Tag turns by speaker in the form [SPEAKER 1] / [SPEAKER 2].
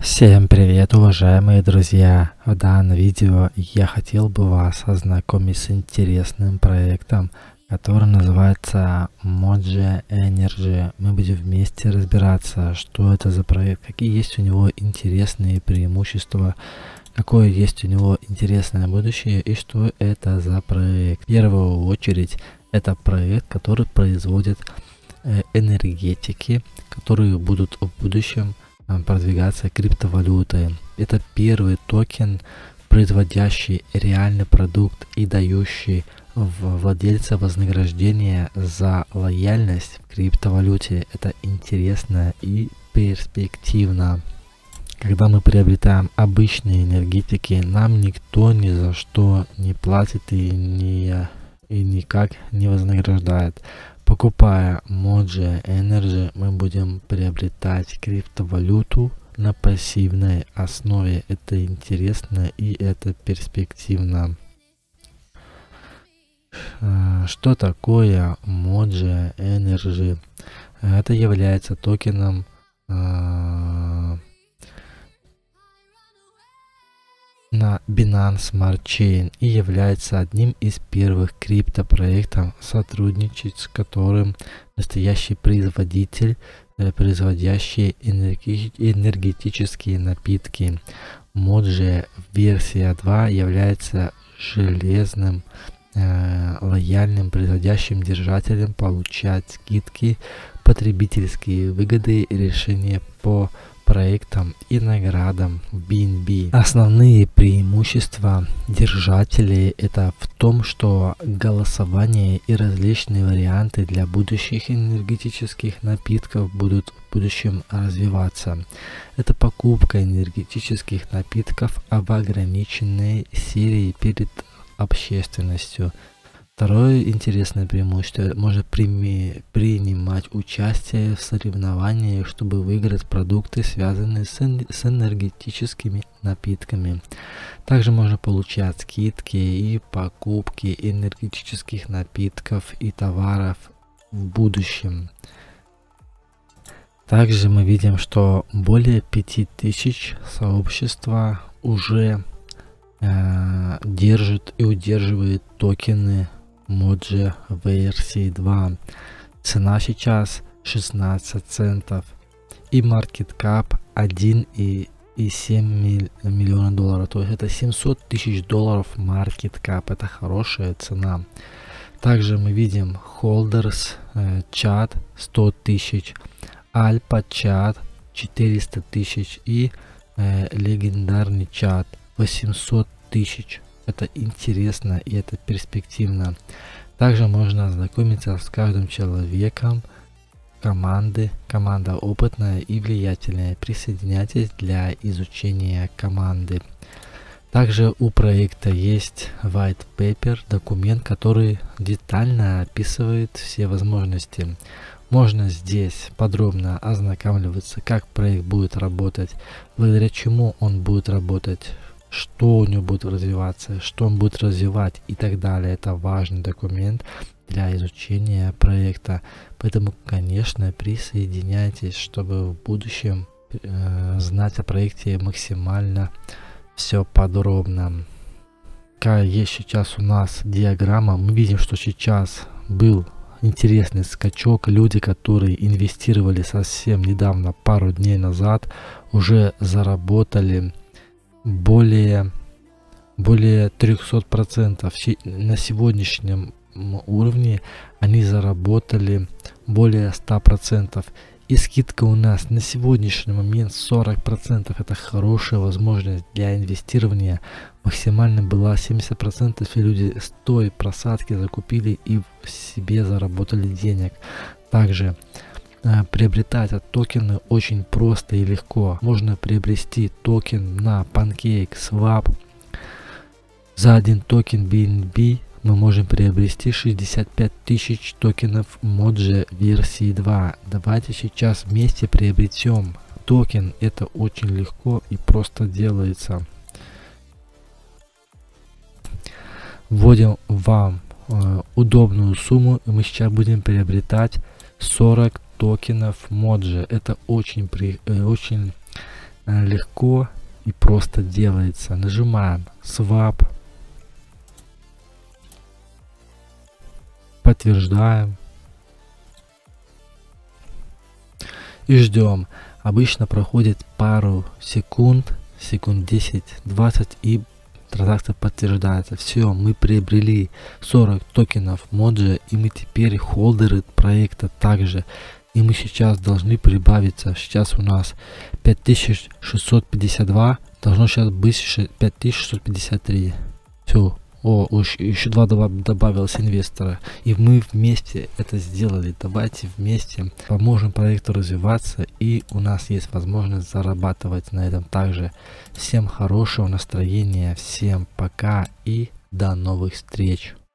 [SPEAKER 1] Всем привет, уважаемые друзья! В данном видео я хотел бы вас ознакомить с интересным проектом, который называется Moji Energy. Мы будем вместе разбираться, что это за проект, какие есть у него интересные преимущества, какое есть у него интересное будущее и что это за проект. В первую очередь это проект, который производит энергетики, которые будут в будущем продвигаться криптовалютой. Это первый токен, производящий реальный продукт и дающий владельца вознаграждение за лояльность в криптовалюте. Это интересно и перспективно. Когда мы приобретаем обычные энергетики, нам никто ни за что не платит и никак не вознаграждает. Покупая Moji Energy, мы будем приобретать криптовалюту на пассивной основе. Это интересно и это перспективно. Что такое Moji Energy? Это является токеном на Binance Smart Chain и является одним из первых криптопроектов, сотрудничать с которым настоящий производитель, производящий энергетические напитки. Moji версия 2 является железным лояльным производящим держателем, получать скидки, потребительские выгоды и решения по проектам и наградам в BNB. Основные преимущества держателей это в том, что голосование и различные варианты для будущих энергетических напитков будут в будущем развиваться. Это покупка энергетических напитков в ограниченной серии перед общественностью. Второе интересное преимущество: можно принимать участие в соревнованиях, чтобы выиграть продукты, связанные с энергетическими напитками. Также можно получать скидки и покупки энергетических напитков и товаров в будущем. Также мы видим, что более 5000 сообщества уже держит и удерживает токены Moji версии 2. Цена сейчас 16 центов и market cap 1,7 миллиона долларов. То есть это 700 тысяч долларов market cap. Это хорошая цена. Также мы видим holders чат 100 тысяч, альпа чат 400 тысяч и легендарный чат 800 тысяч. Это интересно и это перспективно. Также можно ознакомиться с каждым человеком команды. Команда опытная и влиятельная. Присоединяйтесь для изучения команды. Также у проекта есть white paper, документ, который детально описывает все возможности. Можно здесь подробно ознакомливаться, как проект будет работать, благодаря чему он будет работать, что у него будет развиваться, что он будет развивать и так далее. Это важный документ для изучения проекта. Поэтому, конечно, присоединяйтесь, чтобы в будущем знать о проекте максимально все подробно. Какая есть сейчас у нас диаграмма, мы видим, что сейчас был интересный скачок. Люди, которые инвестировали совсем недавно, пару дней назад, уже заработали более 300%. На сегодняшнем уровне они заработали более 100%. И скидка у нас на сегодняшний момент 40%. Это хорошая возможность для инвестирования. Максимально была 70%, и люди с той просадки закупили и себе заработали денег. Также приобретать токены очень просто и легко. Можно приобрести токен на PancakeSwap. За один токен BNB мы можем приобрести 65 тысяч токенов Moji версии 2. Давайте сейчас вместе приобретем токен. Это очень легко и просто делается. Вводим вам удобную сумму, и мы сейчас будем приобретать 40 токенов Moji. Это очень легко и просто делается. Нажимаем Swap, подтверждаем и ждем. Обычно проходит пару секунд, секунд 10-20, и транзакция подтверждается. Все, мы приобрели 40 токенов Mojo, и мы теперь холдеры проекта также. И мы сейчас должны прибавиться. Сейчас у нас 5652, должно сейчас быть 5653. Все. Еще 2 добавилось инвестора. И мы вместе это сделали. Давайте вместе поможем проекту развиваться, и у нас есть возможность зарабатывать на этом также. Всем хорошего настроения, всем пока и до новых встреч.